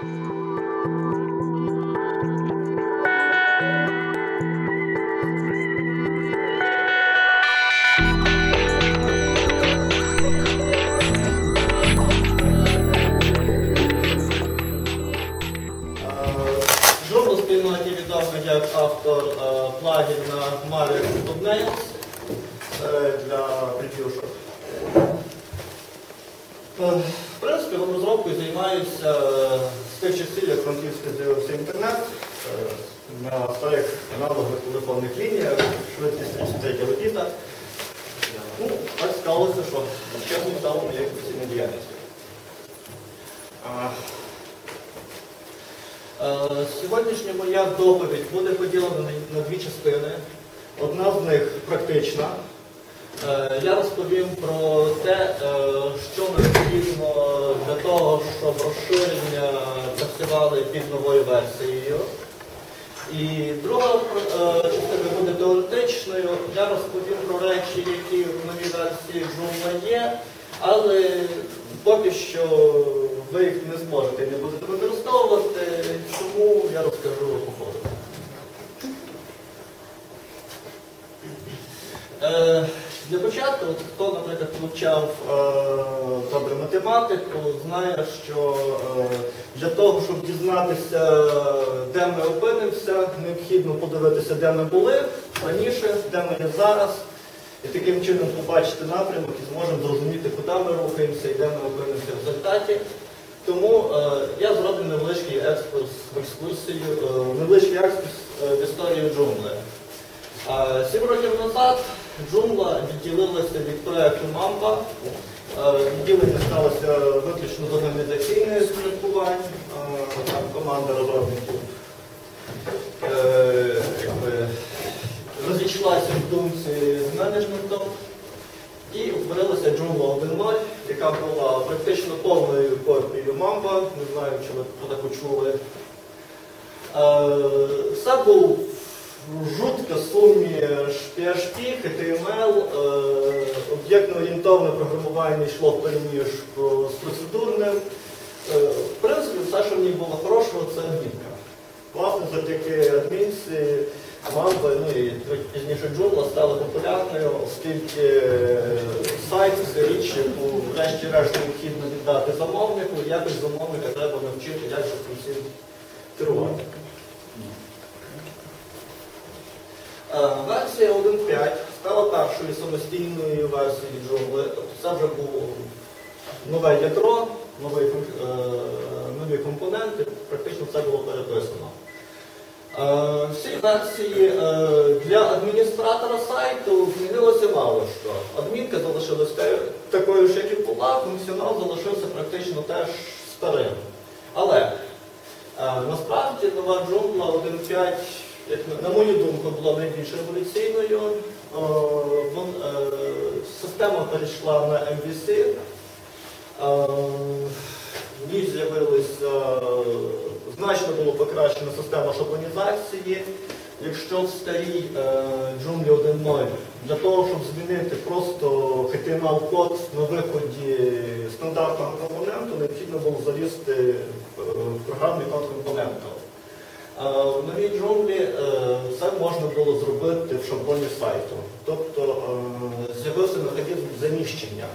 Joomla спільноті відомий як автор плагіна Mario Thumbnails для прев'юшок. В принципі, розробкою займаюся з тих часів, як франківський з'явився інтернет, на старих аналогових телефонних лініях, швидкість 33 кбіта. Ну, так сталося, що чесно стало моєю професійною діяльністю. Сьогоднішня моя доповідь буде поділена на дві частини. Одна з них практична. Я розповім про те, що необхідно для того, щоб розширення працювали під новою версією. І друга частина буде теоретичною. Я розповім про речі, які в новій версії Joomla є, але поки що ви їх не зможете і не будете використовувати, чому я розкажу по ходу. Для початку, хто, наприклад, вивчав добре математику, знає, що для того, щоб дізнатися, де ми опинимося, необхідно подивитися, де ми були раніше, де ми є зараз, і таким чином побачити напрямок і зможемо зрозуміти, куди ми рухаємося і де ми опинимося в результаті. Тому я зроблю невеличкий екскурс в екскурсію, невеличкий екскурс в історію Joomla. 7 років назад Joomla відділилася від проєкту Mamba. Відділення сталося виключно з організаційної спілкувань, там команда розробників розійшлася в думці з менеджментом і утворилася Joomla 1.0, яка була практично повною копією Mamba, не знаю, чи ви про таку чули. Це був жутка суміш PHP, HTML, об'єктно-орієнтовне програмування йшло в переміжку з процедурним. В принципі, все, що в ній було хорошого, це адмінка. Власне, завдяки адмінці Mamba, ну і пізніше Joomla стали популярною, оскільки сайт – це річ, яку врешті-решт необхідно віддати замовнику, і якось замовника треба навчити, як же цим керувати. Версія 1.5 стала першою самостійною версією Joomla, тобто це вже було нове ядро, нові компоненти, практично все було переписано. В цій версії для адміністратора сайту змінилося мало що. Адмінка залишилася такою ж, як і була, функціонал залишився практично теж старим. Але насправді нова Joomla 1.5, на мою думку, була найбільш революційною. Система перейшла на MVC. В ній з'явилася значно було покращена система шаблонізації. Якщо в старій Joomla 1.0 для того, щоб змінити просто HTML-код на виході стандартного компоненту, необхідно було залізти в програмний код компоненту. В новій Joomla це можна було зробити в шаблоні сайту. Тобто з'явився механізм заміщення.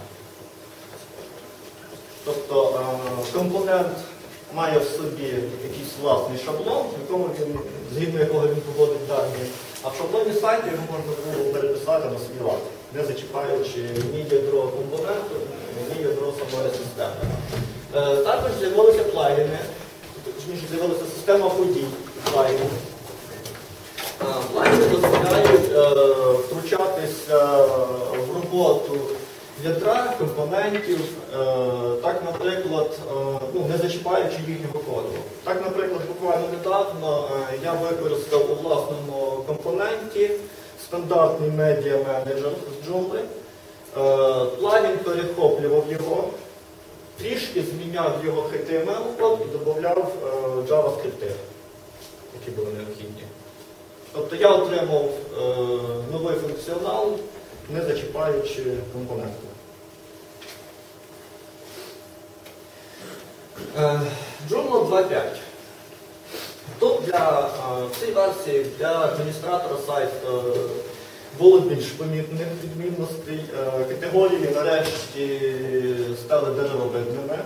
Тобто компонент має в собі якийсь власний шаблон, згідно якого він поводить дані, а в шаблоні сайту його можна було переписати на свій лад, не зачіпаючи ні ядро компоненту, ні ядро самої системи. Також з'явилися плагіни, точніше з'явилася система подій плагінів. Плагіни дозволяють втручатися в роботу ядра, компонентів, так, наприклад, не зачіпаючи їхнього коду. Так, наприклад, буквально недавно я використав у власному компоненті стандартний медіа-менеджер з Joomla. Плагін перехоплював його, трішки зміняв його HTML-код і додавав JavaScript, які були необхідні. Тобто я отримав новий функціонал, не зачіпаючи компоненти. Joomla 2.5. Тут для цієї версії для адміністратора сайту було більш помітних відмінностей. Категорії нарешті стали деревовидними.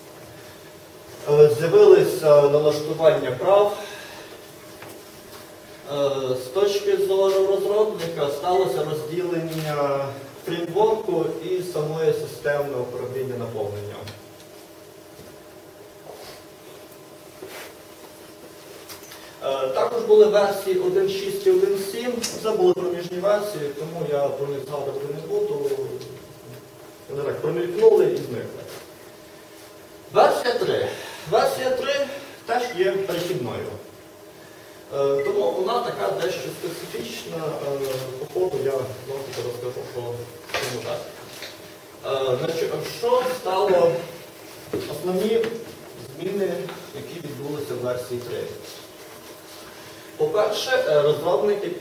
З'явилися налаштування прав. З точки зору розробника сталося розділення фреймворку і самої системи управління наповненням. Також були версії 1.6 і 1.7. Це були проміжні версії, тому я про них згадувати не буду. Вони так промількнули і зникли. Версія 3. Версія 3 теж є перехідною. Тому вона така дещо специфічна. По ходу я знову розкажу, чому так. Що стало основні зміни, які відбулися в версії 3? По-перше, розробники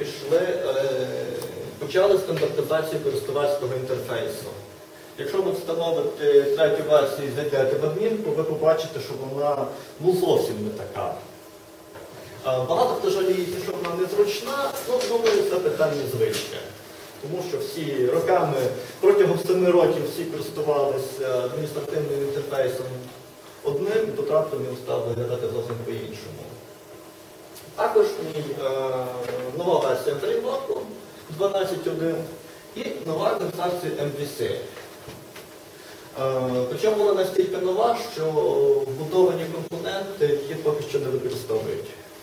почали стандартизацію користувацького інтерфейсу. Якщо ви встановите третю версію і зайдете в адмінку, ви побачите, що вона зовсім не така. Багато хто жаліється, що вона незручна, думаю, це питання звички. Тому що всі роками, протягом 7 років всі користувалися адміністративним інтерфейсом одним, і тут раптом він став виглядати зовсім по-іншому. Також нова версія фреймворку 12.1 і нова концепція MVC. Причому вона настільки нова, що вбудовані компоненти їх поки що не використовують.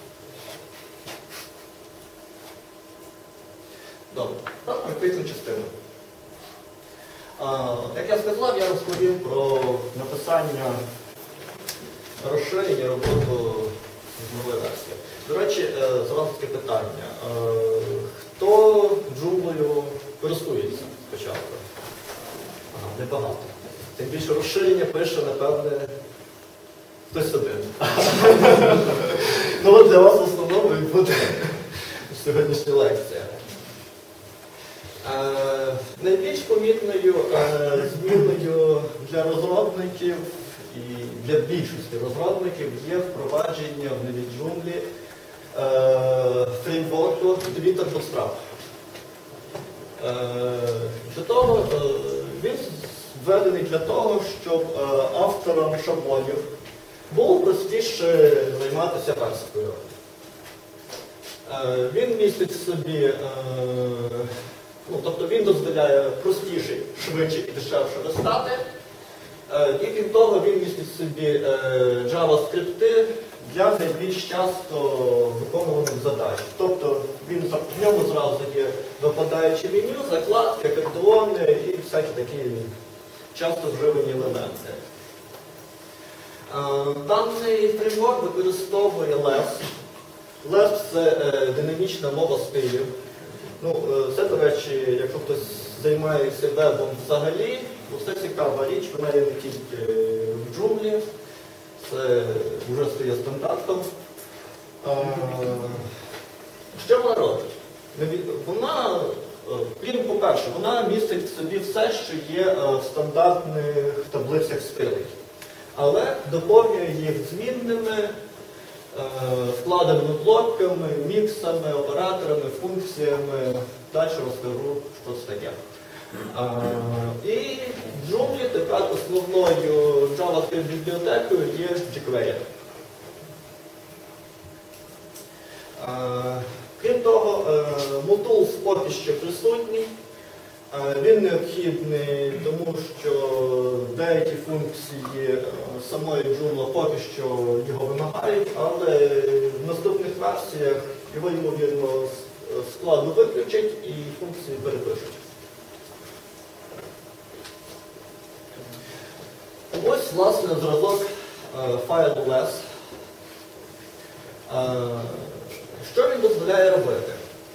Добре, практичну частину. Як я сказав, я розповім про написання розширення роботу з нової версії. До речі, зразу таке питання. Хто Joomla користується спочатку? Небагато. Тим більше розширення пише, напевне, хтось один. Ну от для вас в основному і буде сьогоднішня лекція. Найбільш помітною зміною для розробників і для більшості розробників є впровадження в новій Joomla фреймворку Deleted Bootstrap. Він введений для того, щоб авторам шаблонів було простіше займатися версткою. Він містить в собі, тобто він дозволяє простіше, швидше і дешевше верстати. І крім того, він містить в собі JavaScript для найбільш часто виконуваних задач. Тобто в ньому зразу є випадаюче меню, закладки, акордеони і всякі такі часто вживані елементи. Даний фреймворк використовує Less. Less – це динамічна мова стилів. Це, до речі, якщо хтось займається вебом взагалі, це цікава річ, вона є не тільки в Joomla, це вже стає стандартом. Що вона робить? Вона, по-перше, вона містить в собі все, що є в стандартних таблицях стилей, але доповнює їх змінними, вкладеними блоками, міксами, операторами, функціями. Далі розкажу, що це таке. І в Joomla тепер основною JavaScript-бібліотекою є jQuery. Крім того, Mutools поки що присутній. Він необхідний, тому що деякі функції самої Joomla поки що його вимагають, але в наступних версіях його, ймовірно, складно виключать і функції перепишуть. Ось, власне, зразок файлу Less. Що він дозволяє робити?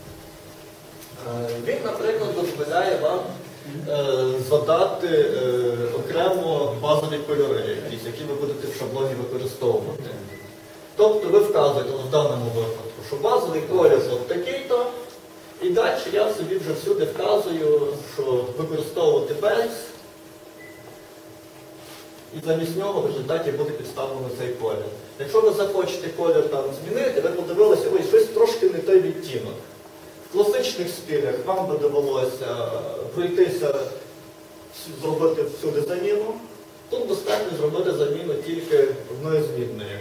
Він, наприклад, дозволяє вам задати окремо базові кольори, які ви будете в шаблоні використовувати. Тобто ви вказуєте в даному випадку, що базовий колір от такий-то, і далі я собі вже всюди вказую, що використовувати base і замість нього в результаті буде підставлено цей колір. Якщо ви захочете колір там змінити, ви подивилися, ой, щось трошки не той відтінок. В класичних стилях вам би довелося пройтися, зробити всюди заміну. Тут достатньо зробити заміну тільки одною змінною.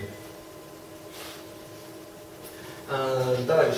Далі.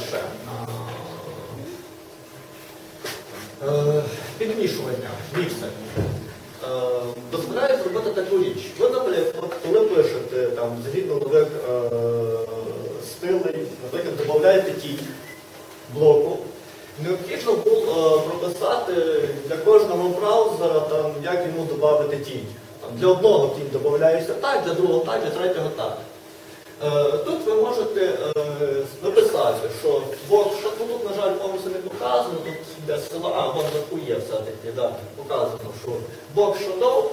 Підмішування, міксер. Дозволяє зробити таку річ. Ви, наприклад, коли пишете там, згідно нових стилей, наприклад, додаєте тінь блоку, необхідно було прописати для кожного браузера, там, як йому додати тінь. Там, для одного тінь додається так, для другого так, для третього так. Тут ви можете написати, що тут, на жаль, повністю не показано, тут йде сила, вон наверху є все-таки, да, показано, що box shadow,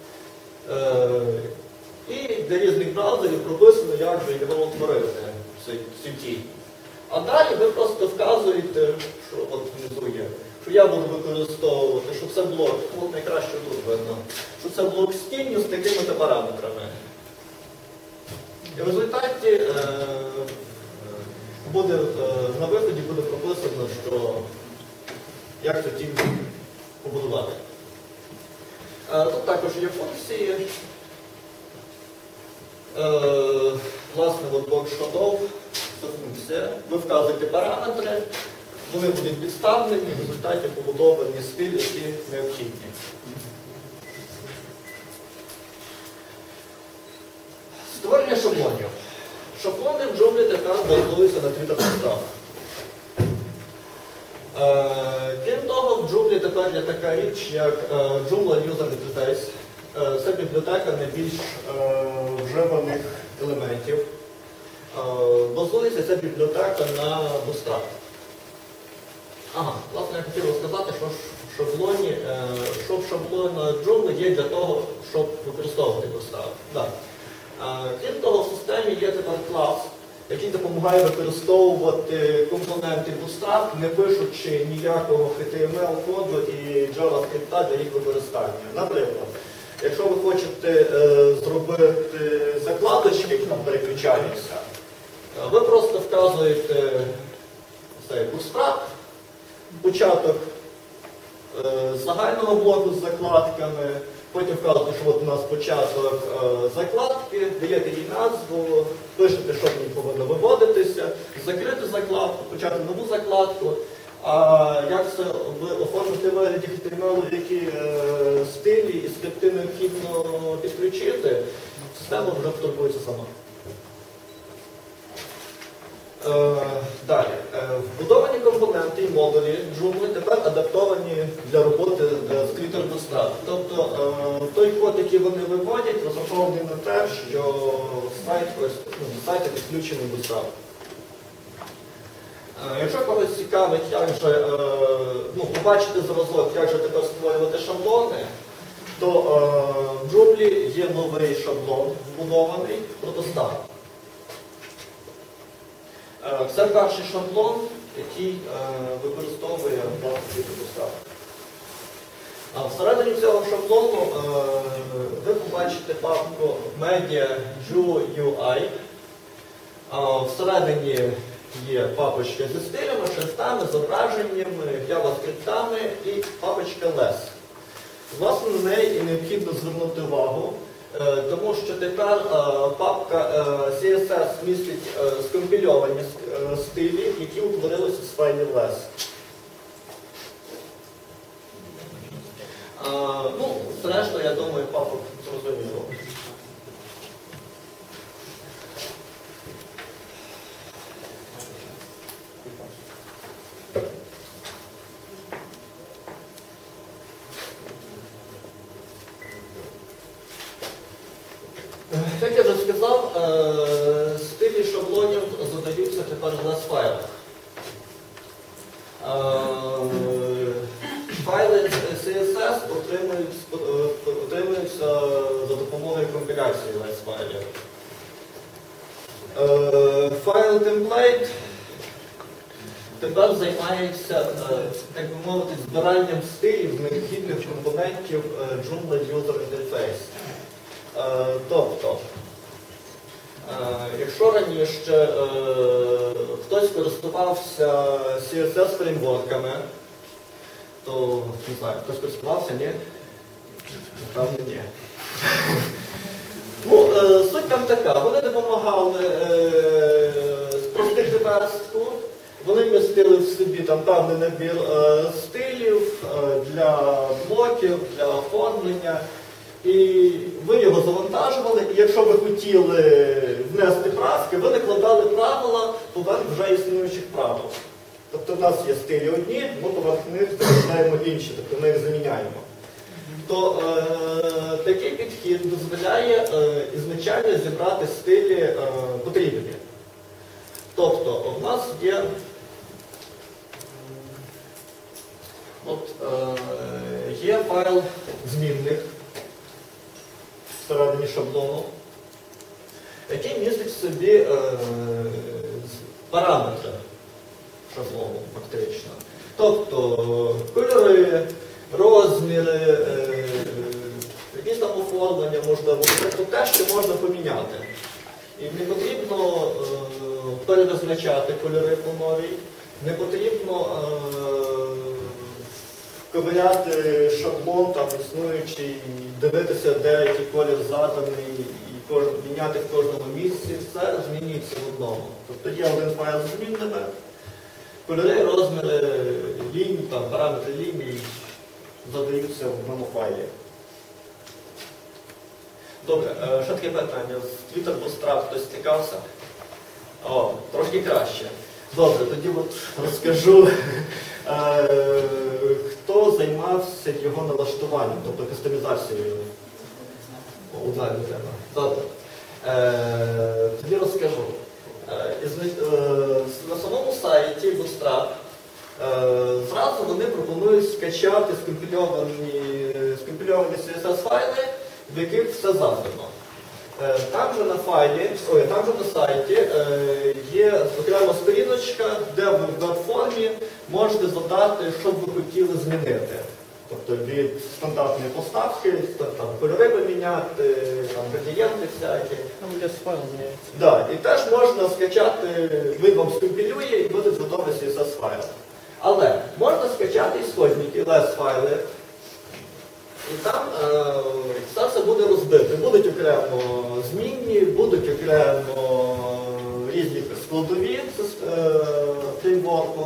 і для різних браузерів прописано, як же його утворити, цю тінь. А далі ви просто вказуєте, що от внизу є, що я буду використовувати, щоб це блок, от найкраще тут видно, що це блок з тінню з такими параметрами. І в результаті на виході буде прописано, що як цю тінь побудувати. Тут також є функції. Власне, box shadow, це функція. Ви вказуєте параметри, вони будуть підставлені, в результаті побудовані стилі, які необхідні. Створення шаблонів. Шаблони в Joomla тепер базуються на Twitter-постах. Крім того, в Joomla тепер є така річ, як Joomla User Interface. Це бібліотека найбільш вживаних елементів. Базується ця бібліотека на Bootstrap. Власне, я хотів розказати, що в шаблоні Joomla є для того, щоб використовувати Bootstrap. Крім того, в системі є тепер клас, який допомагає використовувати компоненти Bootstrap, не пишучи ніякого HTML-коду і JavaScript для їх використання. Наприклад, якщо ви хочете зробити закладочки, які там переключаються, ви просто вказуєте цей Bootstrap, початок загального блоку з закладками, потім вказуєте, що от у нас початок закладки, даєте їй назву, пишете, що в ній повинно виводитися, закрити закладку, почати нову закладку. А як це оформити в вигляді HTML, які стилі і скрипти необхідно підключити, система вже турбується сама. Далі. Вбудовані компоненти і модулі Joomla тепер адаптовані для роботи з Twitter Bootstrap. Тобто той код, який вони виводять, розрахований на те, що сайт підключений Bootstrap. Якщо когось цікавить, як же побачити зразок, як же тепер створювати шаблони, то в Joomla є новий шаблон вбудований Protostar. Це перший шаблон, який використовує власне Protostar. Всередині цього шаблону ви побачите папку Media.UI. Всередині є папочка зі стилями, шрифтами, зображеннями, JavaScript і папочка Less. Власне, на неї необхідно звернути увагу, тому що тепер папка CSS містить скомпільовані стилі, які утворилися з файлів Less. Зрештою, я думаю, папок зрозуміло. Як я вже сказав, стилі шаблонів задаються тепер в Less файлах. Файли CSS отримуються за допомогою компіляції Less файлів. Файл template тепер займається, так би мовити, збиранням стилів з необхідних компонентів Joomla User Interface. Тобто, якщо раніше хтось користувався CSS-фреймворками, то, не знаю, хтось користувався, ні? Напевно, ні. Ну, суть там така, вони допомагали простих верстку, вони містили в собі там певний набір стилів для блоків, для оформлення. І ви його завантажували, і якщо ви хотіли внести правки, ви накладали правила поверх вже існуючих правил. Тобто в нас є стилі одні, ми поверх них додаємо інші, тобто ми їх заміняємо. То такий підхід дозволяє ізначально зібрати стилі потрібні. Тобто у нас є є файл змінних всередині шаблону, який містить в собі параметри шаблону фактично. Тобто кольори, розміри, якісь там оформлення можливо, тобто те, що можна поміняти. І не потрібно перевизначати кольори по новій, не потрібно ковиряти шаблон там існуючий, дивитися, де який колір заданий, і міняти в кожному місці, все змінюється в одному. Тобто є один файл з змінними, кольори, розміри, лінії, там, параметри ліній задаються в одному файлі. Добре, ще таке питання. З Twitter Bootstrap хтось стикався? О, трошки краще. Добре, тоді от розкажу, хто займався його налаштуванням, тобто кастомізацією. Одна людина. Добре. Тоді розкажу. На самому сайті Bootstrap зразу вони пропонують скачати скомпільовані CSS-файли, в яких все завдано. Там же на сайті є окрема сторіночка, де ви в веб-формі можете задати, що б ви хотіли змінити. Тобто від стандартної поставки, там кольори поміняти, там градієнти всякі. Там для файл змінюється. Да, і теж можна скачати, він вам скомпілює і буде готовий CSS-файл. Але можна скачати ісходники, LS-файли, і там все це буде розбите. Будуть окремо змінні, будуть окремо різні складові фреймворку.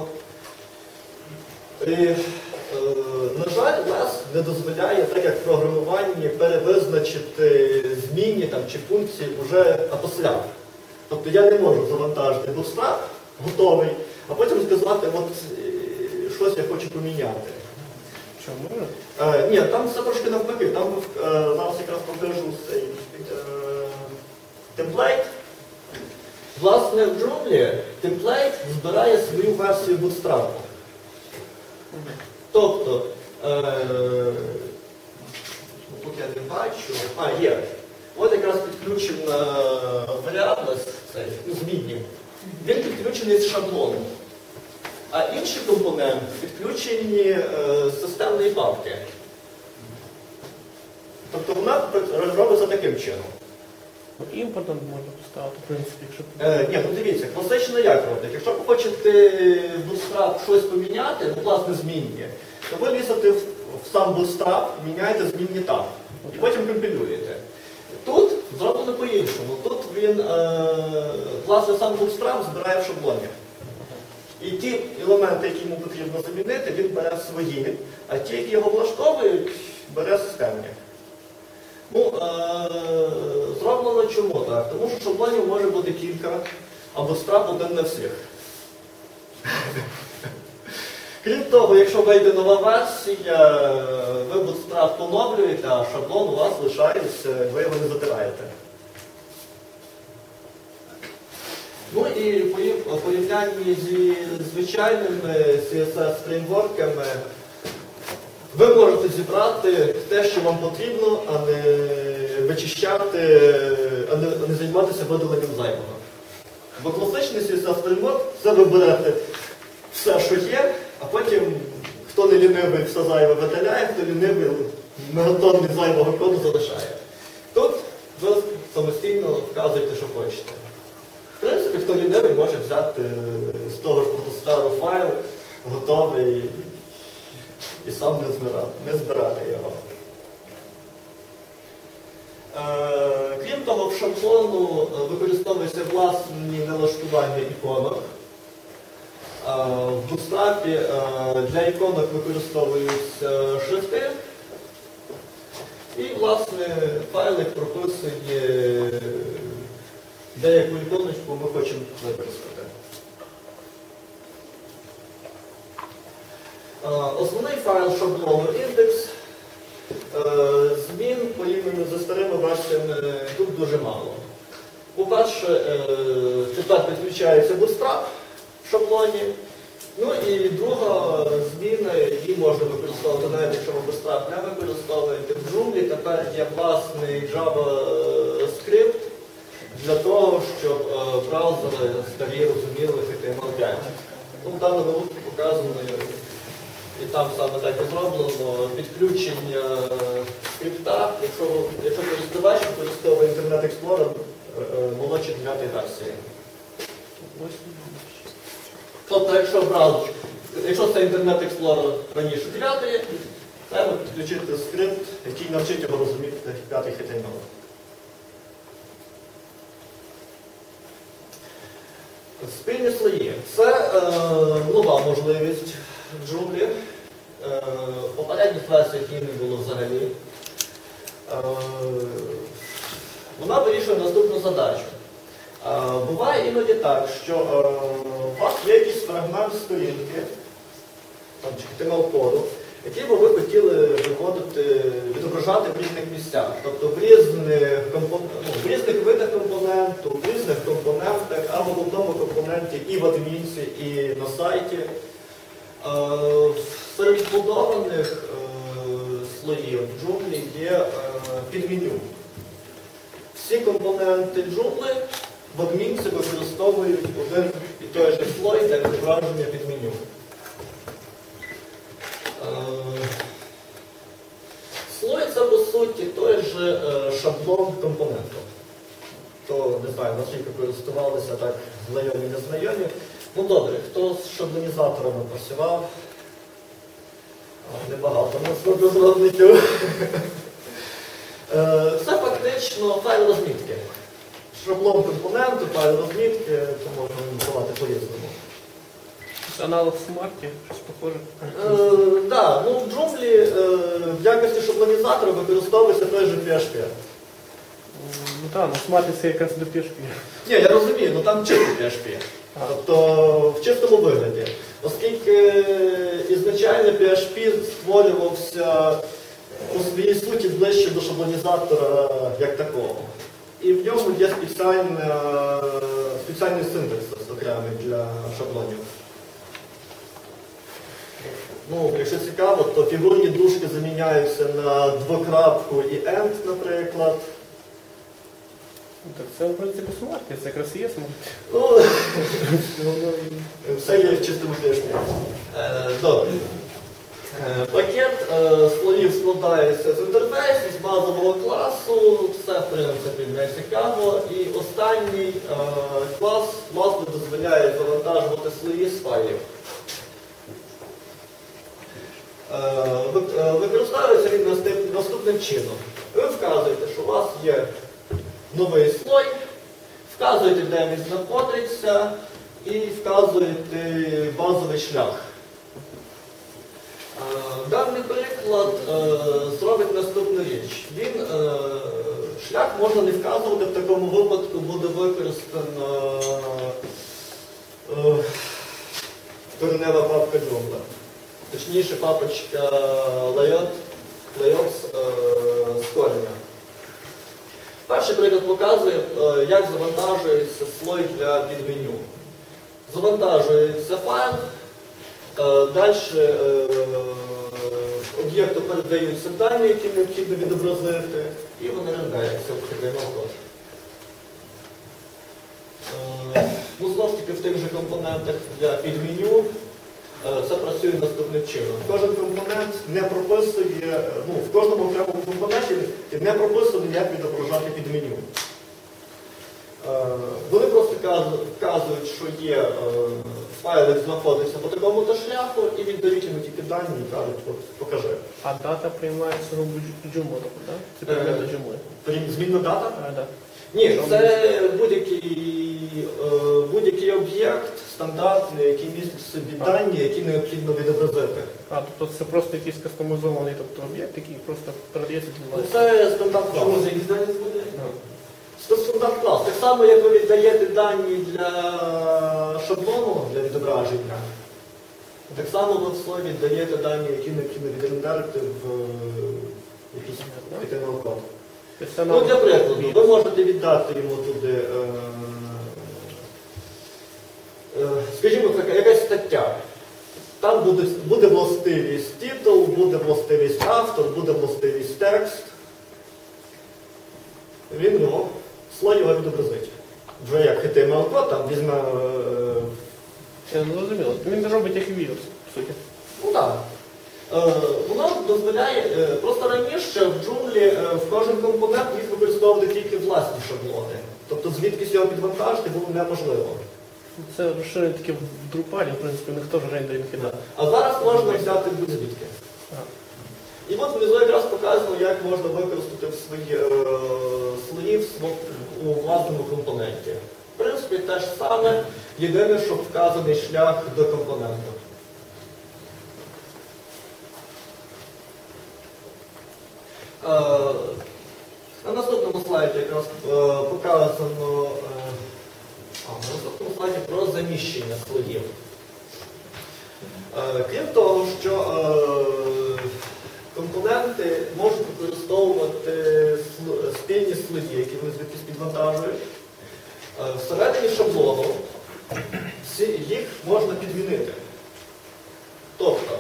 І, на жаль, LS не дозволяє, так як в програмуванні, перевизначити змінні там, чи функції вже опосля. Тобто я не можу завантажити Bootstrap готовий, а потім сказати, от щось я хочу поміняти. Чому? Ні, там все трошки навпаки. Там зараз якраз покажу цей темплейт. Власне, в Joomla темплейт збирає свою версію Bootstrap. Тобто, тут я не бачу, є. От якраз підключена variables, змінні. Він підключений з шаблону. А інші компоненти підключені з системної папки. Тобто вона робиться таким чином. Імпортом можна поставити, в принципі, якщо... Ні, ну дивіться, класично як робити. Якщо ви хочете в Bootstrap щось поміняти, ну, власне, змінні, то ви лізете в сам Bootstrap, міняєте змінні там. І потім компілюєте. Тут зроблено по-іншому. Тут він, власне, сам Bootstrap збирає в шаблоні. І ті елементи, які йому потрібно замінити, він бере свої, а ті, які його влаштовують, бере системні. Ну, зроблено чому так? Тому що шаблонів може бути кілька, а Bootstrap один на всіх. Крім того, якщо вийде нова версія, ви Bootstrap поновлюєте, а шаблон у вас лишається, ви його не затираєте. Ну і в порівнянні зі звичайними CSS-фреймворками ви можете зібрати те, що вам потрібно, а не вичищати, а не займатися видаленням зайвого. Бо класичний CSS-фреймворк – це ви берете все, що є, а потім хто не лінивий, все зайве видаляє, хто лінивий, мегатонни зайвого коду залишає. Тут самостійно вказуйте, що хочете. В принципі, хто лінивий, може взяти з того ж протостару файл, готовий, і сам не збирати його. Крім того, в шаблону використовуються власні налаштування іконок. В Bootstrap для іконок використовуються шрифти. І, власне, файлик прописує деяку іконочку ми хочемо використати. Основний файл шаблону індекс. Змін порівняно зі старими версіями тут дуже мало. По-перше, тепер підключається Bootstrap в шаблоні. Ну і друга зміна, її можна використовувати, навіть якщо ви Bootstrap не використовуєте. В Joomla тепер є власний JavaScript для того, щоб браузери старі розуміли HTML5. Ну, в даному випадку показано, і там саме так і зроблено, підключення скрипта, якщо користувач використовує Internet Explorer молодші 9 версії. Тобто, якщо це Internet Explorer раніше 9, треба підключити скрипт, який навчить його розуміти 5 HTML. Спільні слої. Це нова можливість в Joomla. В попередніх версіях її не було взагалі. Вона вирішує наступну задачу. Буває іноді так, що у вас є якийсь фрагмент сторінки, чи HTML-коду, який би ви хотіли відображати в різних місцях. Тобто в різних видах компоненту, в різних компонентах, або в одному компоненті і в адмінці, і на сайті. Серед збудованих слоїв Joomla є підменю. Всі компоненти Joomla в адмінці використовують один і той же слой для відображення підменю. Слой – це, по суті, той же шаблон компоненту. Хто, не знаю, наскільки користувалися так знайомі, незнайомі. Ну добре, хто з шаблонізаторами працював? Небагато у нас співробітників. Це фактично файл розмітки. Шаблон компоненту, файл розмітки, це можна називати по-різному. Аналог в Smart, щось похоже? Так, ну в Joomla в якості шаблонізатора використовується той же PHP. Ну так, на Smart це якраз до PHP. Ні, я розумію, ну там чисто PHP. Тобто в чистому вигляді. Оскільки ізначально PHP створювався у своїй суті ближче до шаблонізатора як такого. І в ньому є спеціальний синтаксис окремий для шаблонів. Ну, якщо цікаво, то фігурні дужки заміняються на двокрапку і end, наприклад. Так це, в принципі, Smart, це якраз і є Smart. Ну, все є в чистому PHP. Добре. Пакет слоїв складається з інтерфейсу, з базового класу, все, в принципі, не цікаво. І останній клас, власне, дозволяє завантажувати слої з файлів. Використовується він наступним чином. Ви вказуєте, що у вас є новий слой, вказуєте, де він знаходиться, і вказуєте базовий шлях. Даний приклад зробить наступну річ. Шлях можна не вказувати, в такому випадку буде використана коренева папка Joomla. Точніше, папочка layouts з кореня. Перший приклад показує, як завантажується слой для підменю. Завантажується файл, далі об'єкту передаються дані, які необхідно відобразити, і вони рендеряться в HTML-код. Ну, знову ж таки, в тих же компонентах для підменю це працює наступним чином. Кожен компонент не прописує, в кожному окремому компоненті не прописано, як відображати підменю. Вони просто вказують, що є файлик знаходиться по такому-то шляху, і віддають йому тільки дані і кажуть, от, покажи. А дата приймається в Joomla, так? Це предмет до Joomla. Змінна дата? Так. Ні, це будь-який об'єкт стандартний, який містить в собі дані, які необхідно відобразити. Тобто це просто якийсь кастомізований об'єкт, який просто передається для вас. Це стандарт клас. Чому за якісь дані буде? Це стандарт клас. Так само, як ви віддаєте дані для шаблону, для відображення, так само ви в слові віддаєте дані, які необхідно відрендерити в якийсь HTML-код. Ну, для прикладу, ви можете віддати йому туди, скажімо так, якась стаття. Там буде властивість титул, буде властивість автор, буде властивість текст. Він його, слой його відобразить. Вже як HTML-код, там візьме... Я не зрозуміло. Він робить як вірус, по суті. Ну так. Воно дозволяє, просто раніше в джунглі в кожен компонент міг використовувати тільки власні шаблони. Тобто звідкись його підвантажити було неможливо. Це розширення таке в Drupal, в принципі, ніхто ж рендеринг не дає. А зараз можна взяти будь-звідки. І от внизу якраз показано, як можна використати в свої слої у власному компоненті. В принципі, те ж саме, єдине, що вказаний шлях до компоненту. На наступному слайді якраз показано на наступному слайді про заміщення слоїв. Крім того, що компоненти можуть використовувати спільні слої, які вони звідкись підвантажують. Всередині шаблону їх можна підмінити. Тобто,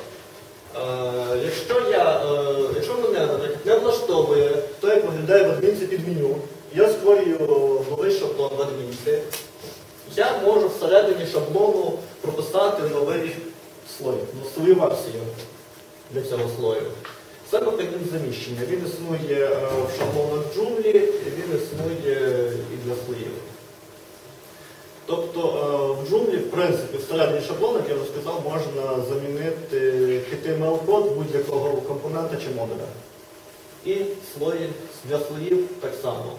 якщо мене, наприклад, не влаштовує то, як виглядає в адмінці під меню, я створюю новий шаблон в адмінці, я можу всередині шаблону прописати новий слой, свою версію для цього слою. Це механізм заміщення. Він існує в шаблонах джунглі, і він існує і для слоїв. Тобто в джунглі, в принципі, всередині шаблону, як я вже сказав, можна замінити HTML-код будь-якого компонента чи модуля. І для слоїв так само.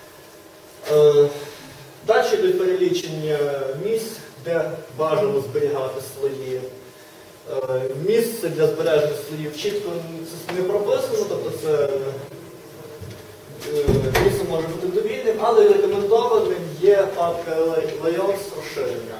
Далі йдуть перелічення місць, де бажано зберігати слої. Місце для збереження слоїв чітко не прописано, тобто це місце може бути довільним, але рекомендованим є папка Layers розширення.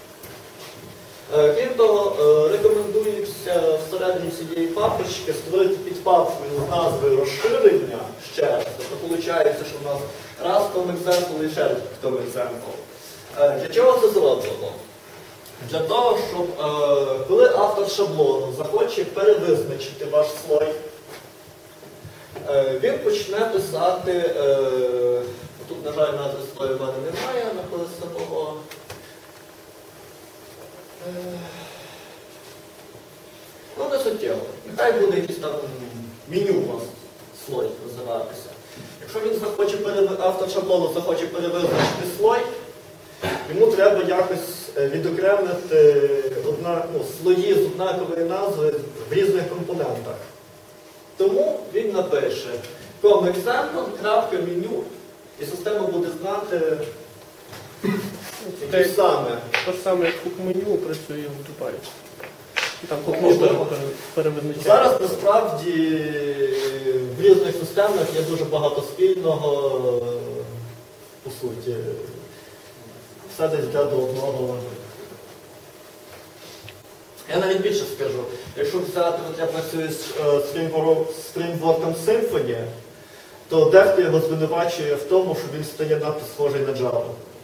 Крім того, рекомендується всередині цієї папочки створити підпапку з назвою розширення ще раз. Тобто виходить, що в нас раз Tom Example і ще раз Tom Example. Для чого це зроблено? Для того, щоб коли автор шаблону захоче перевизначити ваш слой, він почне писати, тут, на жаль, назви слою в мене немає, написаного. Ну, не суттєво. Нехай буде якийсь там меню у вас слой називатися. Якщо він автор шаблону захоче перевизначити слой, йому треба якось відокремити слої з однакової назви в різних компонентах. Тому він напише com.example.menu і система буде знати те саме. Те ж саме, як хук-меню працює в Drupal. Там хук-меню перевизначає. Зараз насправді в різних системах є дуже багато спільного, по суті. Все десь йде до одного. Я навіть більше скажу. Якщо взяти, я працюю з фреймворком Symfony, то дехто його звинувачує в тому, що він стає надто схожий на Java.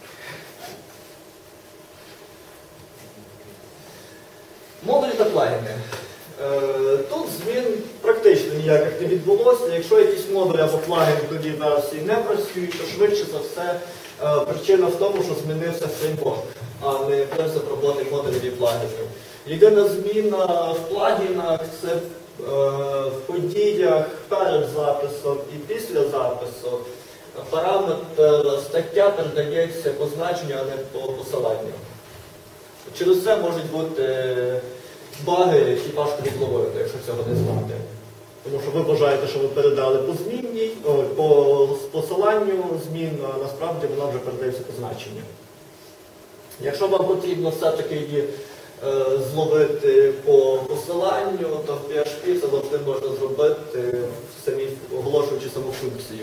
Модулі та плагіни. Тут змін практично ніяких не відбулося. Якщо якісь модулі або плагін в новій версії не працюють, то швидше за все причина в тому, що змінився фреймворк, а не принцип роботи модулів і плагінів. Єдина зміна в плагінах – це в подіях перед записом і після запису параметр стаття передається по значенню, а не по посиланню. Через це можуть бути баги, які важко відловити, якщо цього не знати. Тому що ви вважаєте, що ви передали по змінній, по посиланню змін, а насправді вона вже передається по значенню. Якщо вам потрібно все-таки її зловити по посиланню, то в PHP це завжди можна зробити, оголошуючи саму функцію.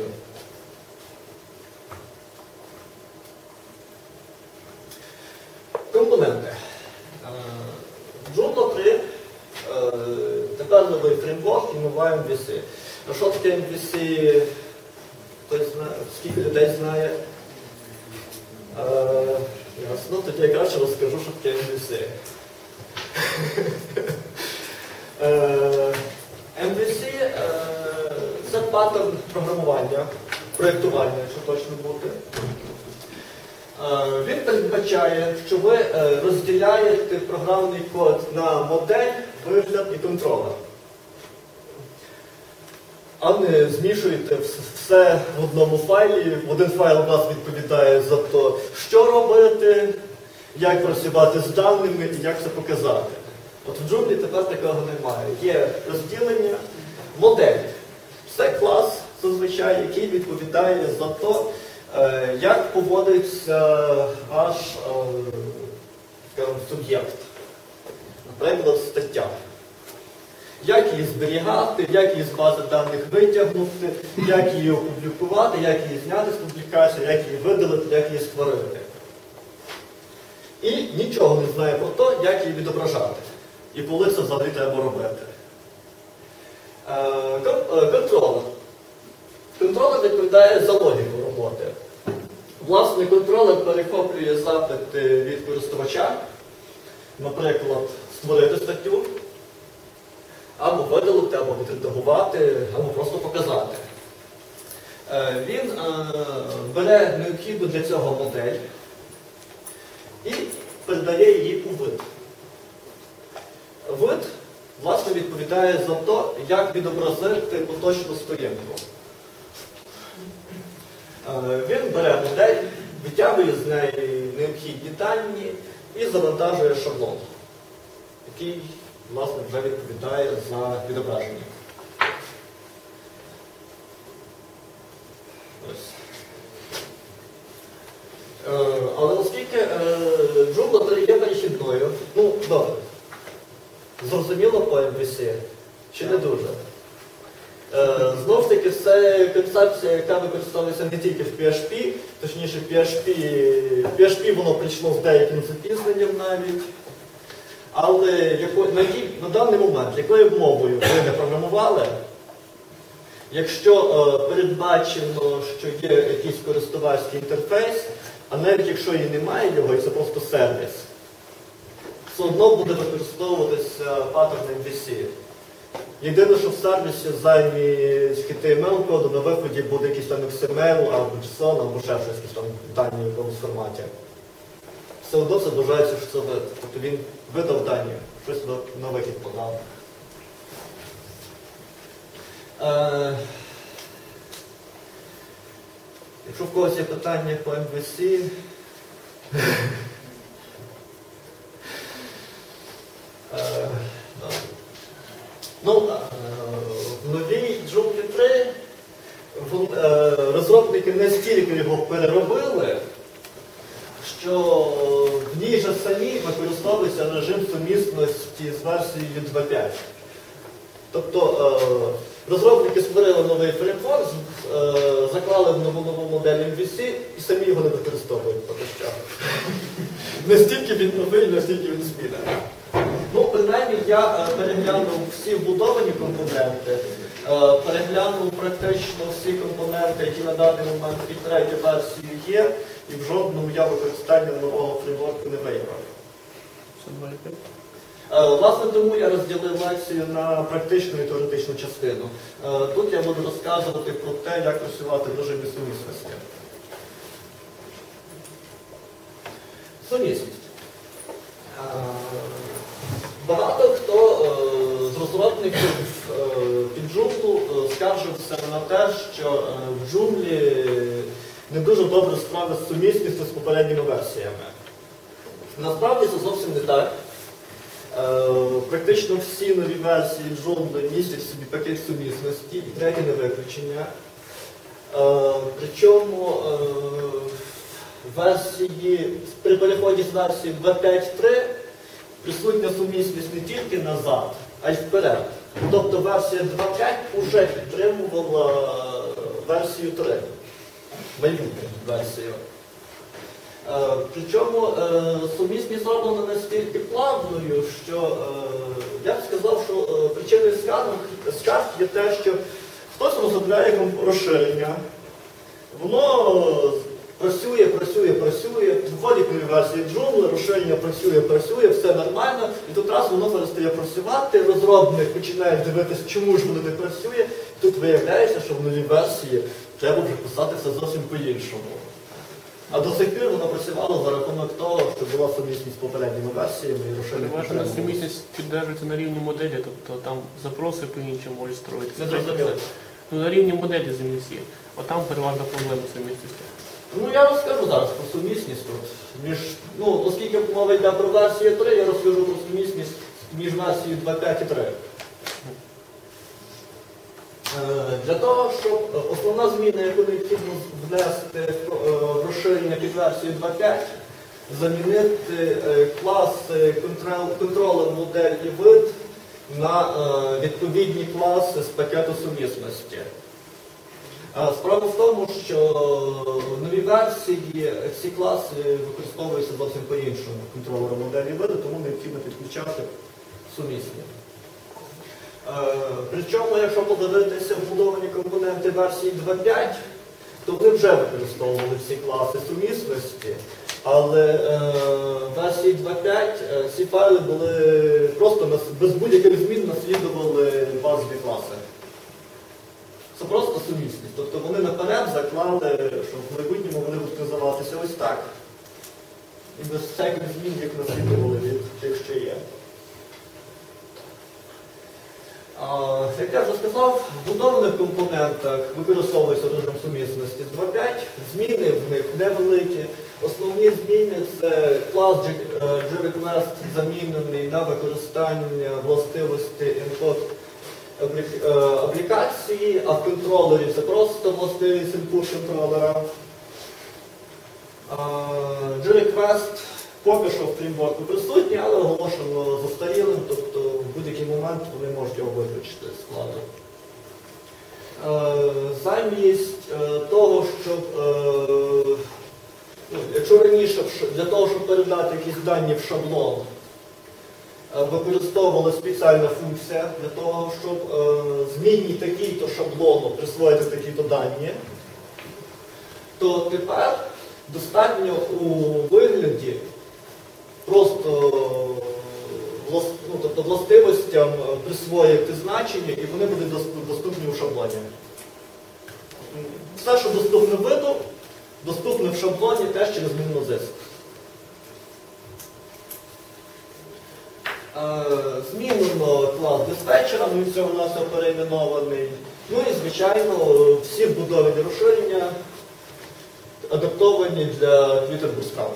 Компоненти. Joomla 3 тепер новий фреймворк і нова MVC. А що таке MVC? Хтось знає? Скільки людей знає? Ясно, тоді я краще розкажу, що таке MVC. MVC – це паттерн програмування, проєктування, якщо точно бути. Він передбачає, що ви розділяєте програмний код на модель, вигляд і контролер. А не змішуєте все в одному файлі. Один файл у вас відповідає за те, що робити, як працювати з даними і як це показати. От в Joomla тепер такого немає. Є розділення, модель. Це клас, зазвичай, який відповідає за те, як поводиться ваш суб'єкт. Наприклад, стаття. Як її зберігати, як її з бази даних витягнути, як її опублікувати, як її зняти з публікації, як її видалити, як її створити. І нічого не знає про те, як її відображати. І коли це взагалі треба робити. Контролер. Контролер відповідає за логіку роботи. Власне, контролер перехоплює запити від користувача, наприклад, створити статтю, або видалити, або відредагувати, або просто показати. Він бере необхідну для цього модель і передає її у вид. Вид, власне, відповідає за те, як відобразити поточну сторінку. Він бере модель, витягує з неї необхідні дані і завантажує шаблон, який, власне, вже відповідає за відображення. Ось. Але оскільки Joomla 3 є перехідною, ну, добре, зрозуміло по MVC? Чи не дуже? Знову ж таки, це концепція, яка використовується не тільки в PHP, точніше, PHP воно прийшло з деяким запізненням навіть. Але на даний момент, якою б мовою ви не програмували, якщо передбачено, що є якийсь користувацький інтерфейс, а навіть якщо і немає його, і це просто сервіс, все одно буде використовуватися паттерн MVC. Єдине, що в сервісі замість HTML-коду на виході буде якийсь там XML, або JSON, або ще щось, якісь там дані в якомусь форматі. Все одно це вважається, що це вид. Тобто він видав дані, щось на вихід подав. Якщо в когось є питання по MVC, в новій Joomla 3 розробники настільки його переробили, що в ній же самі використовується режим сумісності з версією 2.5. Тобто розробники створили новий фреймворк, заклали в нову модель MVC і самі його не використовують поки що. Настільки він новий, настільки він змінений. Ну, принаймні, я переглянув всі вбудовані компоненти, переглянув практично всі компоненти, які на даний момент під третю версію є, і в жодному я використання нового фреймворку не виявив. Власне, тому я розділив лекцію на практичну і теоретичну частину. Тут я буду розказувати про те, як працювати в режимі сумісності. Сумісність. Багато хто з розробників під Joomla скаржився скаржилися на те, що в джунглі не дуже добре справи з сумісністю з попередніми версіями. Насправді це зовсім не так. Практично всі нові версії джунглі містять в собі пакет сумісності, і третє не виключення. Причому при переході з версії 2.5.3 присутня сумісність не тільки назад, а й вперед. Тобто версія 2.5 вже підтримувала версію 3, майбутню версію. Причому сумісність зроблена настільки плавною, що я б сказав, що причиною скарг є те, що хтось розробляє розширення, воно працює, вводить нові версії джунгли, розширення працює, все нормально, і тут раз воно перестає працювати, розробник починає дивитися, чому ж воно не працює, і тут виявляється, що в новій версії треба вже писати все зовсім по-іншому. А до сих пір воно працювало за рахунок того, що була сумісність з попередніми версіями і розширення. Переважна сумісність підтримується на рівні моделі, тобто там запроси по-іншому можуть строїтися. Не зрозуміло. Ну, на рівні моделі замісів. От там переважна проблема сумісності. Ну, я розкажу зараз про сумісність тут. Оскільки мова йде про версію 3, я розкажу про сумісність між версією 2.5 і 3. Для того, щоб основна зміна, яку необхідно внести в розширення під версією 2.5, замінити клас контролер, модель і вид на відповідні класи з пакету сумісності. Справа в тому, що в новій версії ці класи використовуються зовсім по-іншому контролеру моделі і виду, тому необхідно підключати сумісні. Причому, якщо подивитися вбудовані компоненти версії 2.5, то вони вже використовували ці класи сумісності, але в версії 2.5 ці файли були просто без будь-яких змін наслідували базові класи. Це просто сумісність. Тобто вони наперед заклали, що в майбутньому вони будуть називатися ось так. І без всяких змін, як наслідували від тих, що є. Як я вже сказав, в будованих компонентах використовується режим сумісності з 2.5. Зміни в них невеликі. Основні зміни – це клас JRequest замінений на використання властивості encode аплікації, а в контролері це просто властивість input контролера. JRequest поки що в фреймворку присутній, але оголошено застарілим, тобто в будь-який момент вони можуть його виключити з складу. Замість того, щоб, якщо раніше для того, щоб передати якісь дані в шаблон, використовувала спеціальна функція для того, щоб змінній такій-то шаблону присвоїти такі-то дані, то тепер достатньо у вигляді просто властивостям присвоїти значення, і вони будуть доступні у шаблоні. Все, що доступне виду, доступне в шаблоні теж через мінус-зиск. Змінено клас диспетчера, він цього у нас перейменований. Ну і, звичайно, всі вбудовані розширення адаптовані для Twitter Bootstrap.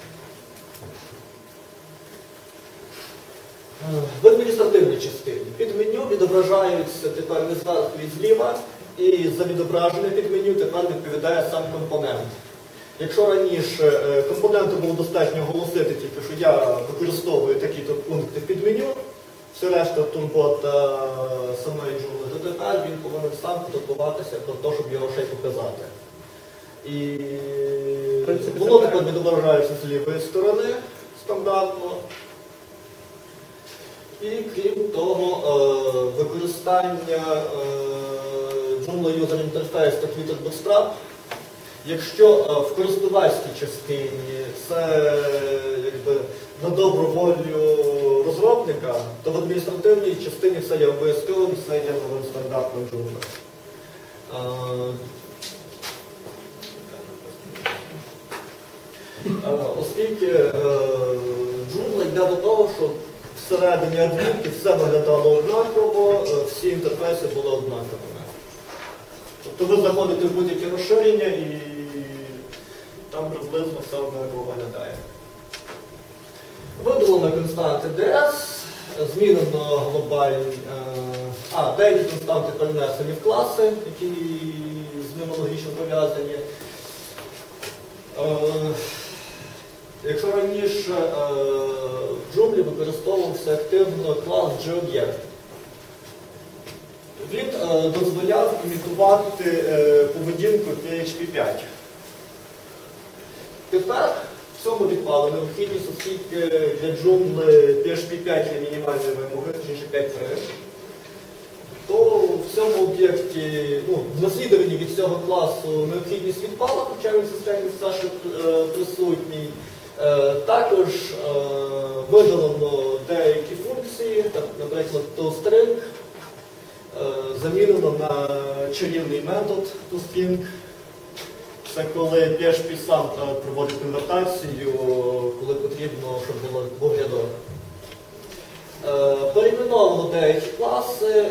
В адміністративній частині під меню відображаються тепер не зверху і зліва, і за відображене під меню тепер відповідає сам компонент. Якщо раніше компоненту було достатньо оголосити тільки, що я використовую такі-то пункти під меню, все решта турбота самої джунгли, то тепер він повинен сам турбуватися про те, щоб його ще й показати. І воно тепер відображається з лівої сторони стандартно. І крім того, використання Joomla User Interface та Twitter Bootstrap, якщо в користувацькій частині це якби на добру волю розробника, то в адміністративній частині це є обов'язковим, це є новим стандартом Joomla. Оскільки Joomla йде до того, що всередині адмінки все виглядало однаково, всі інтерфейси були однаковими. Тобто ви заходите в будь-яке розширення і там приблизно все однаково виглядає. Видалено константи DS, змінено глобальні, деякі константи перенесені в класи, які з ними логічно пов'язані. Якщо раніше в джунглі використовувався активно клас G-Object, він дозволяв імітувати поведінку PHP 5. Тепер в цьому відпала необхідність, оскільки для джунгли PHP 5 є мінімальної вимоги, точніше 5.3, то в цьому об'єкті, в наслідуванні від цього класу необхідність відпала, хоча він в системі все ще присутній. Також видалено деякі функції, наприклад, toString, замінено на чарівний метод toString. Це коли PHP сам проводить конвертацію, коли потрібно, щоб було виглядово. Перейменовано деякі класи.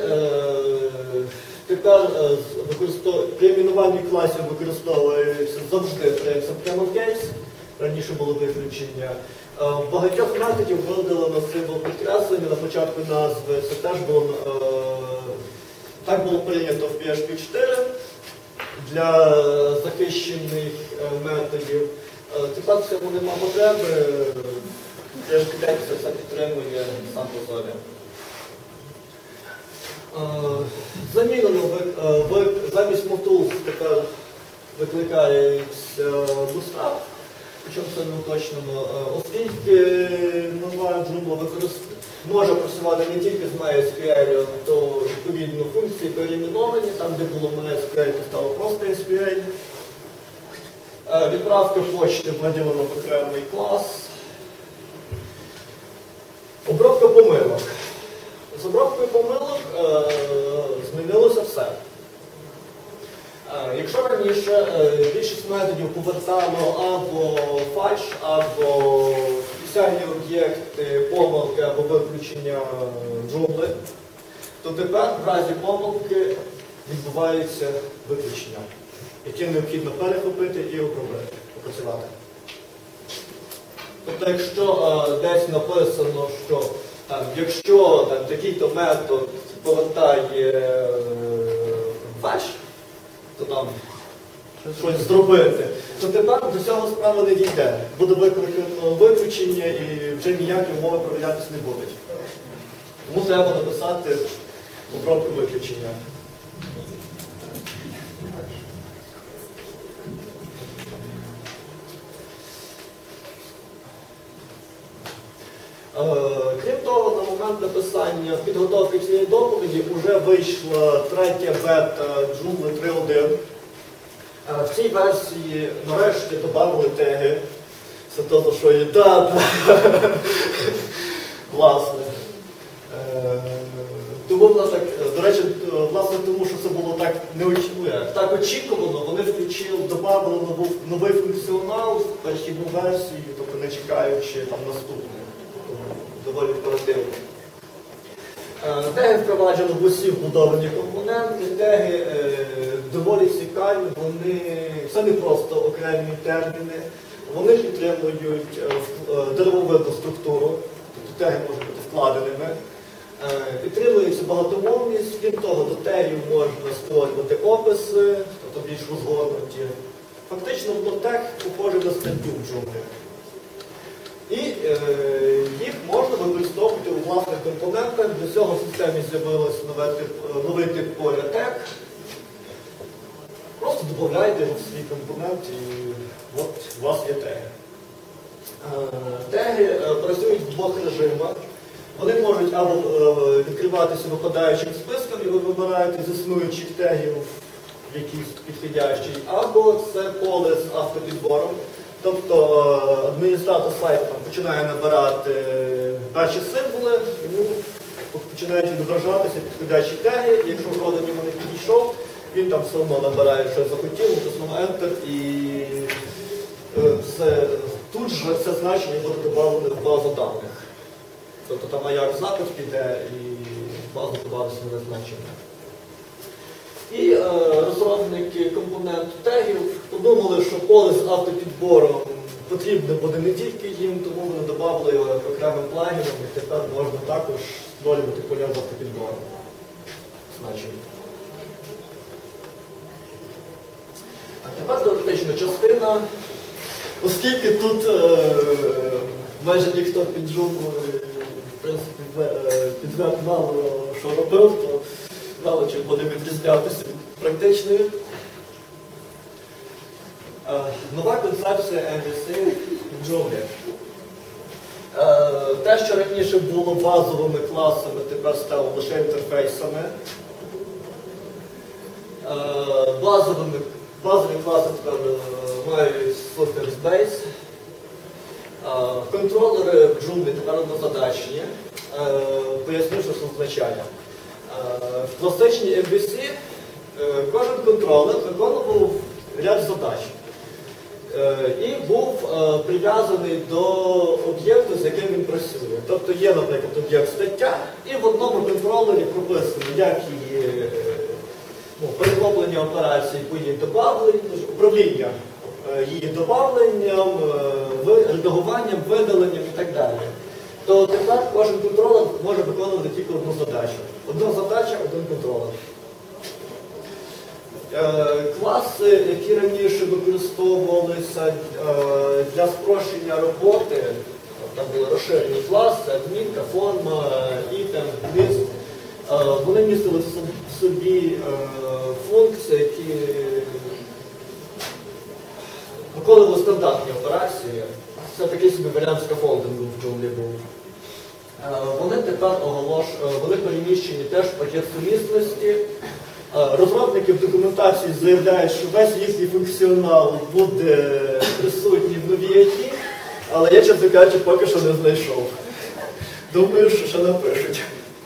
Тепер при іменуванні класів використовується завжди принцип camel-case. Раніше було виключення. Багатьох методів видалено символ підкреслення на початку назви. Це теж було, так було прийнято в PHP 4 для захищених методів. Тепер в цьому нема потреби. PHP 5 це все підтримує сам по собі. Замінено замість Motul тепер викликається Bootstrap. Причому це не уточнено, оскільки назва Joomla може працювати не тільки з MySQL, то відповідно функції перейменовані, там де було MySQL, то стало просто SQL. Відправка почти виділено в окремий клас. Обробка помилок. З обробкою помилок змінилося все. Якщо раніше більшість методів повертало або фальш, або спеціальні об'єкти, помилки або виключення джунгли, то тепер в разі помилки відбувається виключення, яке необхідно перехопити і опрацювати. Тобто, якщо десь написано, що якщо такий-то метод повертає фальш, то там щось зробити, то тепер до цього справа не дійде. Буде викликано виключення і вже ніякі умови проявлятися не будуть. Тому треба написати обробку виключення. Крім того, на момент написання підготовки цієї доповіді вже вийшла третя бета Joomla 3.1. В цій версії нарешті додали теги. Це те, за що є власне. Тому, до речі, власне, тому що це було так очікувано, вони додали новий функціонал в перехідну версію, тобто не чекаючи там наступний. Доволі оперативно. Теги впроваджено в усі вбудовані компоненти. Теги доволі цікаві, це не просто окремі терміни, вони підтримують деревовидну структуру, тобто теги можуть бути вкладеними. Підтримується багатомовність, крім того, до тегів можна створювати описи, тобто більш розгорнуті. Фактично, тег похожий на статтю в джунглі. І їх можна використовувати у власних компонентах. Для цього в системі з'явився новий тип поля тег. Просто додаєте його в свій компонент і от у вас є теги. Теги працюють в двох режимах. Вони можуть або відкриватися випадаючим списком, і ви вибираєте з існуючих тегів якийсь підходящий, або це поле з автопідбором. Тобто адміністратор сайту починає набирати перші символи, йому починають відображатися підходящі теги, якщо жоден йому не підійшов, він там все одно набирає щось захотіло, тиснув Enter і тут же це значення буде додано в базу даних. Тобто там як запит піде і в базу додався нове значення. І розробники компоненту тегів подумали, що поле з автопідбором потрібне буде не тільки їм, тому вони додали його окремим плагіном, і тепер можна також створювати поля з автопідбором. Значення. А тепер теоретична частина. Оскільки тут майже ніхто під Joomla, в принципі, підвер мало що робив, то мало чим буде відрізнятися від практичної. Нова концепція MVC в Joomla. Те, що раніше було базовими класами, тепер стало лише інтерфейсами. Базові класи тепер мають Flutter Base. Контролери в Joomla тепер однозадачні. Поясню, що це означає. В класичній MVC кожен контролер виконував ряд задач. І був прив'язаний до об'єкту, з яким він працює. Тобто є, наприклад, об'єкт стаття, і в одному контролері прописано, як її перехоплення операцій по її добавленню, управління її добавленням, редагуванням, видаленням і так далі. То тепер кожен контролер може виконувати тільки одну задачу. Одна задача, один контролер. Класи, які раніше використовувалися для спрощення роботи, там були розширені класи, адмінка, форма, ітем, лист, вони містили в собі функції, які виконували стандартні операції. Це такий собі варіант скафолдингу в Joomla був. Вони тепер вони переміщені теж в пакет сумісності. Розробники в документації заявляють, що весь їхній функціонал буде присутній в новій IT, але я, чесно кажучи, поки що не знайшов. Думаю, що ще напишуть.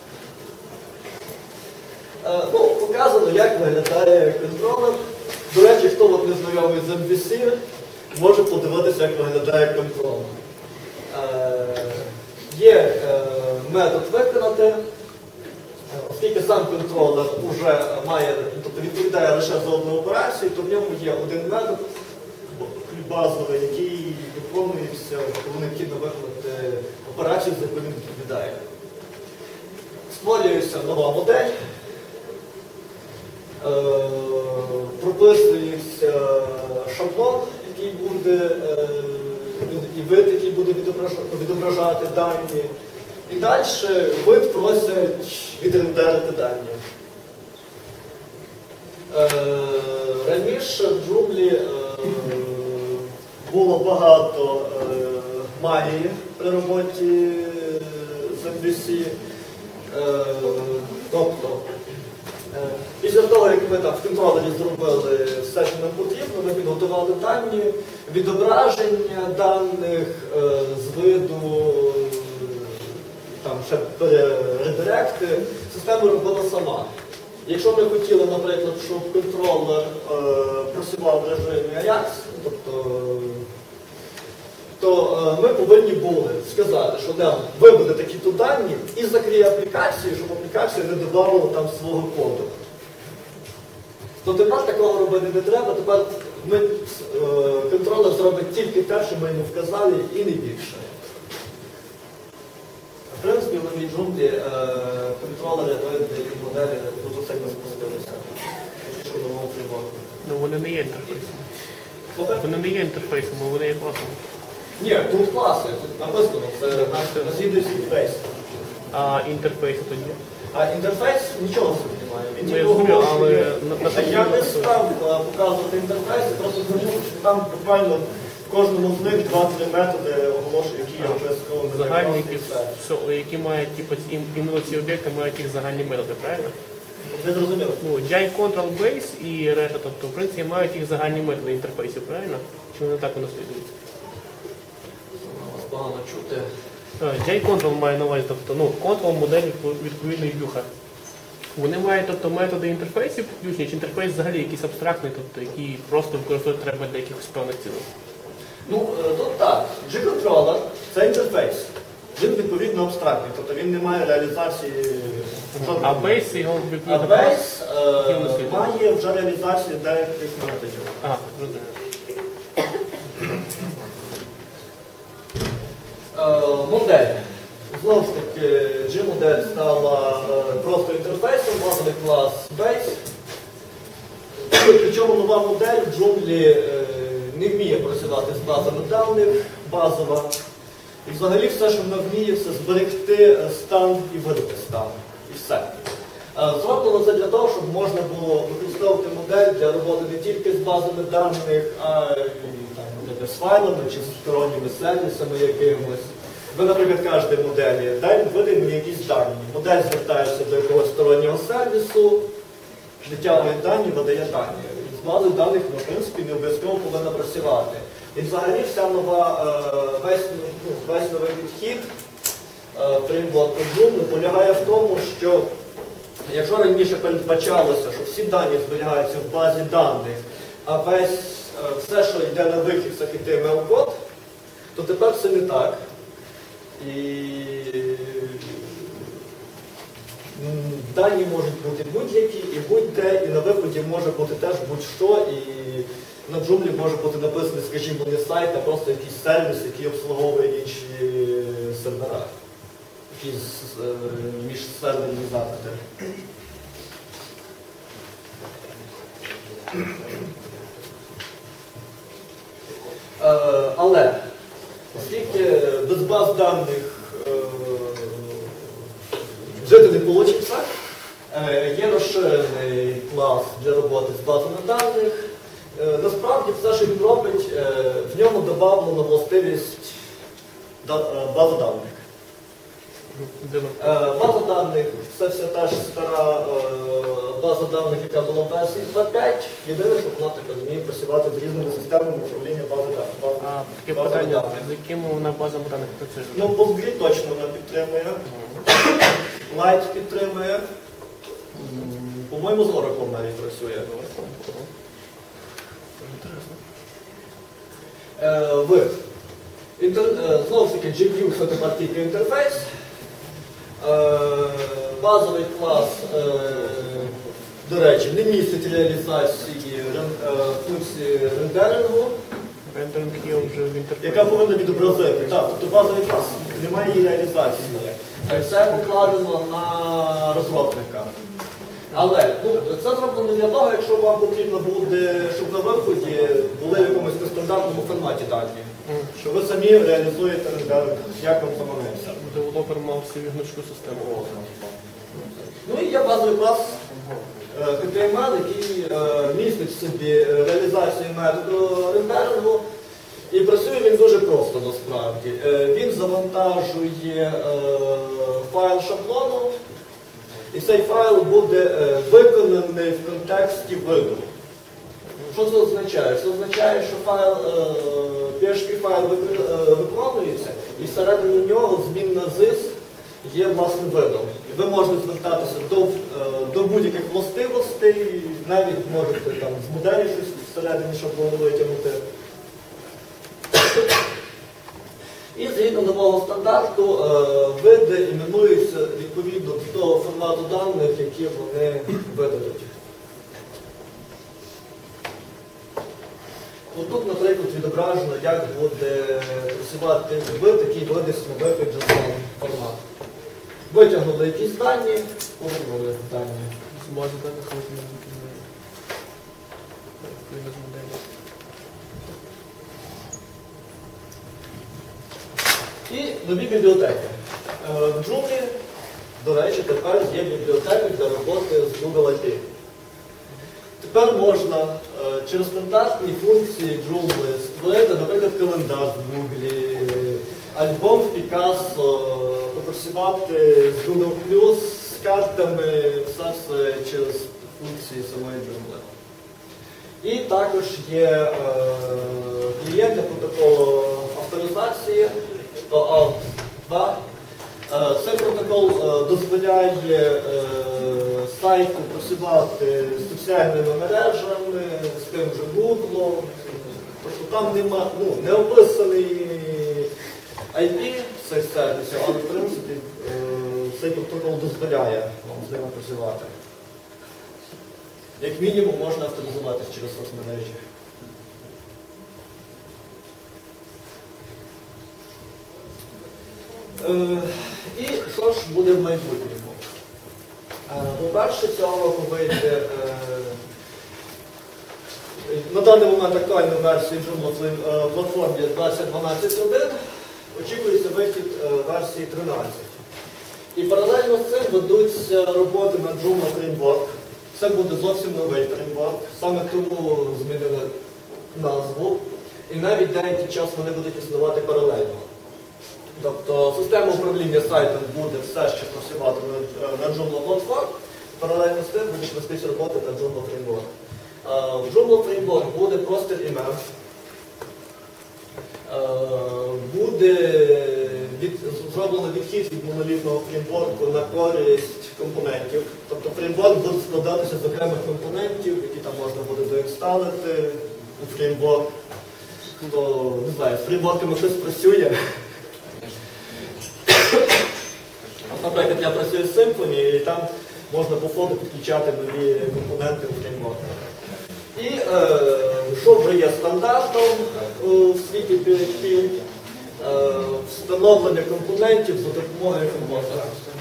Показано, як виглядає контролер. До речі, хто не знайомий з MVC, може подивитися, як виглядає контролер. Є метод виконати. Оскільки сам контролер вже має, тобто відповідає лише за одну операцію, то в ньому є один метод базовий, який виконується, коли необхідно виконати операцію, за яку він відповідає. Створюється нова модель, прописується шаблон, який буде, і вид, який буде відображати дані. І далі вид просять відрендерити дані. Раніше в Joomla було багато магії при роботі з MVC. Тобто, після того, як ми в контролері зробили все, що нам потрібно, ми підготували дані, відображення даних з виду, там ще редиректи, система робила сама. Якщо ми хотіли, наприклад, щоб контролер працював в режимі Ajax, то ми повинні були сказати, що нам виведе такі-то дані і закриє аплікацію, щоб аплікація не додавала там свого коду. То тепер такого робити не треба, тепер контролер зробить тільки те, що ми йому вказали, і не більше. В принципі, в новій Joomla контролери і моделі дуже сильно спустилися. Що нового фреймворку. Ну вони не є інтерфейсом. Вони не є інтерфейсом, а вони є класом. Ні, тут класи, тут написано, це наслідується інтерфейс. А інтерфейс тоді? А інтерфейс нічого собі немає. Він Я розумію, але я не став показувати інтерфейс, просто зрозумів, що там буквально в кожному з них 2-3 методи оголошую, які я обов'язково не загальні, які мають, іменно ці об'єкти мають їх загальні методи, правильно? Не зрозуміло. Ну, Giant Control Base і решта, тобто, в принципі, мають їх загальні методи інтерфейсів, правильно? Чи вони так воно слідується? Вас погано чути. Giant Control має на увазі, тобто, Control модель відповідний в'юха. Вони мають, тобто, методи інтерфейсів включені, чи інтерфейс взагалі якийсь абстрактний, тобто, який просто використовувати треба для якихось певних цілей? Ну, тут так. G-контролер – це інтерфейс. Він, відповідно, відповідно абстрактний, тобто він не має реалізації А жодного. бейс його А відповідно. бейс має вже реалізацію деяких методів. А, розумію. Модель. Знову ж таки, G-модель стала просто інтерфейсом, базовий клас Base. Причому нова модель в джунглі не вміє працювати з базами даних, базова. І взагалі все, що вона вміє, це зберегти стан і видати стан. І все. Зроблено це для того, щоб можна було використовувати модель для роботи не тільки з базами даних, а й з файлами чи з сторонніми сервісами якимось. Ви, наприклад, кажете моделі, видай мені якісь дані. Модель звертається до якогось стороннього сервісу, витягує дані, видає дані. З базою даних, в принципі, не обов'язково повинна працювати. І взагалі весь новий підхід фреймворку Joomla полягає в тому, що якщо раніше передбачалося, що всі дані зберігаються в базі даних, а все, що йде на вихід, це HTML-код, то тепер це не так. І дані можуть бути будь-які і будь-де, і на виході може бути теж будь-що, і на Joomla може бути написаний, скажімо, не сайт, а просто якийсь сервіс, який обслуговує інші сервера, якісь міжсерверні запити. Але оскільки без баз даних жити не вийде, є розширений клас для роботи з базами даних. Насправді все, що він робить, в ньому додавлено властивість бази даних. База даних це все та ж стара база даних, яка була в версії 2.5. Єдине, що вона так розуміє працювати з різними системами управління бази даних. А таке питання, з якими вона базами даних працює? Ну, Postgre точно вона підтримує. Light підтримує. По-моєму, з Oracle навіть працює. Знову ж таки, GPU це тепер тільки інтерфейс. Базовий клас, до речі, не містить реалізації функції рендерингу, Рендеринг є вже в інтерфейсі. яка повинна відобразити. Так, тобто базовий клас, немає її реалізації. Це покладено на розробника. Але це зроблено для того, якщо вам потрібно буде, щоб на виході були в якомусь нестандартному форматі дані. Що ви самі реалізуєте рендеринг, як вам заманеться. Девелопер мав собі гнучку систему. Ну і є базовий клас HTML, який містить в собі реалізацію методу рендерингу. І працює він дуже просто насправді. Він завантажує файл шаблону, і цей файл буде виконаний в контексті виду. Що це означає? Це означає, що PHP-файл виконується, і всередині нього змінна ZIS є власним видом. Ви можете звертатися до будь-яких властивостей, навіть можете там, з моделі щось всередині шаблону витягнути. І згідно нового стандарту види іменуються відповідно до того формату даних, які вони видадуть. Тут, наприклад, відображено, як буде працювати такий винесено вихід JSON формат. Витягнули якісь дані, повернули дані. З бази даних витягнули з моделі. І нові бібліотеки. В Joomla, до речі, тепер є бібліотека для роботи з Google API. Тепер можна через стандартні функції Joomla створити, наприклад, календар в Google, альбом в Picasso, попрацювати з Google+, з картами, все через функції самої Joomla. І також є клієнт для протоколу авторизації, OAuth2. Цей протокол дозволяє сайту працювати з соціальними мережами, з тим же Google. Тобто там не описаний IP, цих сервісів, але в принципі цей протокол дозволяє вам з ними працювати. Як мінімум можна авторизуватися через соцмережі. І що ж буде в майбутньому? По-перше, цього року вийде на даний момент актуальну версію Joomla в платформі 2012.1, очікується вихід версії 13. І паралельно з цим ведуться роботи над Joomla Framework. Це буде зовсім новий фреймворк, саме тому змінили назву. І навіть деякий час вони будуть існувати паралельно. Тобто система управління сайтом буде все ще працювати на Joomla Platform, паралельно з тим будуть вестись роботи на Joomla Framework. В Joomla Framework буде простір імен, буде зроблено відхід від монолітного фреймворку на користь компонентів. Тобто фреймворк буде складатися з окремих компонентів, які там можна буде доінсталити у фреймворк. То, не знаю, з фреймворками щось працює. Наприклад, я працюю з Symfony, і там можна по фону підключати нові компоненти у фреймворк. І що вже є стандартом у світі PHP, встановлення компонентів за допомогою композера.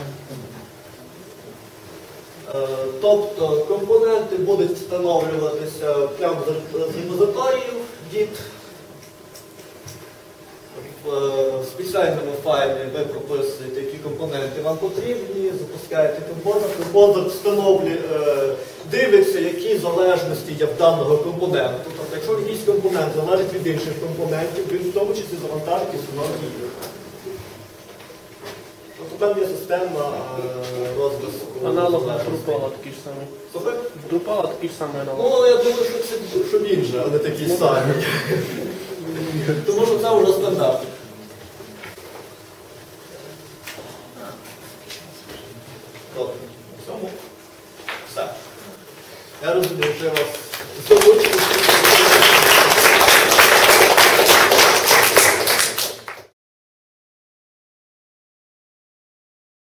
Тобто компоненти будуть встановлюватися прямо з репозиторіїв Git. В спеціальному файлі ви прописуєте, які компоненти вам потрібні, запускаєте композер, композер встановлює, дивиться, які залежності є в даного компоненту. Тобто, якщо якийсь компонент залежить від інших компонентів, він в тому числі завантажить і встановлює їх. Тобто там є система розвитку. Аналог Drupal такий ж самий. Слухай? Drupal такий ж самий аналог. Ну, я думаю, що він же, а не такий самий. Тому що це вже стандарт. Добре. В цьому все. Я розумію, що я вас залучив.